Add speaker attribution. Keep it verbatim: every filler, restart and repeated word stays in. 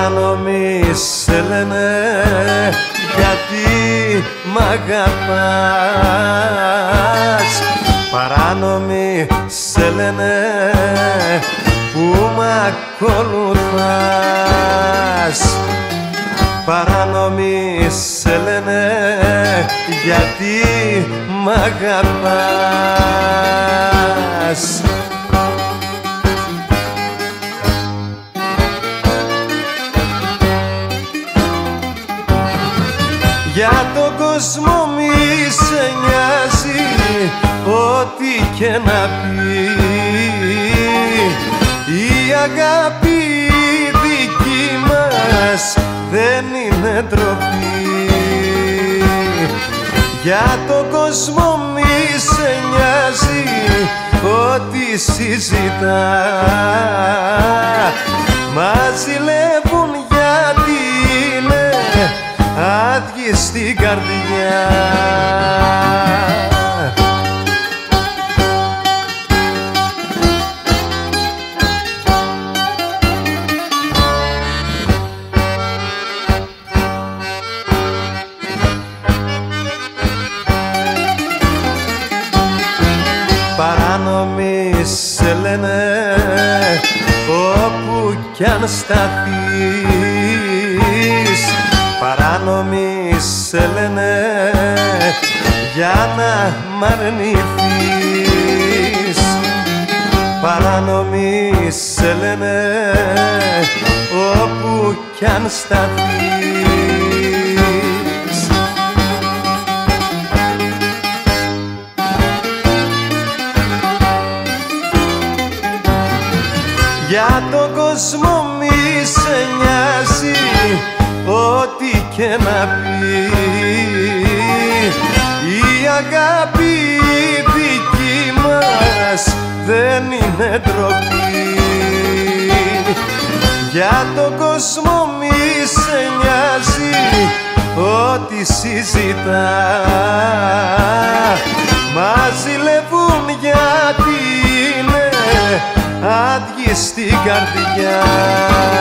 Speaker 1: Παράνομοι σε λένε γιατί μ' αγαπάς. Παράνομοι σε λένε που μ' ακολουθάς. Παράνομοι σε λένε γιατί μ' αγαπάς. Για τον κόσμο μη σε νοιάζει ό,τι και να πει. Η αγάπη δική μας δεν είναι ντροπή. Για τον κόσμο μη σε νοιάζει ό,τι συζητά. Μας ζηλεύουν γιατί είναι άδειοι στην καρδιά. Παράνομοι σε λένε όπου κι αν σταθείς. Παράνομοι σε λένε για να μ' αρνηθείς. Παράνομοι σε λένε όπου κι αν σταθείς. Για τον κόσμο μη σε νοιάζει ό,τι και να πει. Η αγάπη δική μας δεν είναι ντροπή. Για τον κόσμο μη σε νοιάζει ό,τι συζητά. Μας ζηλεύουν γιατί είναι άδειοι στην καρδιά.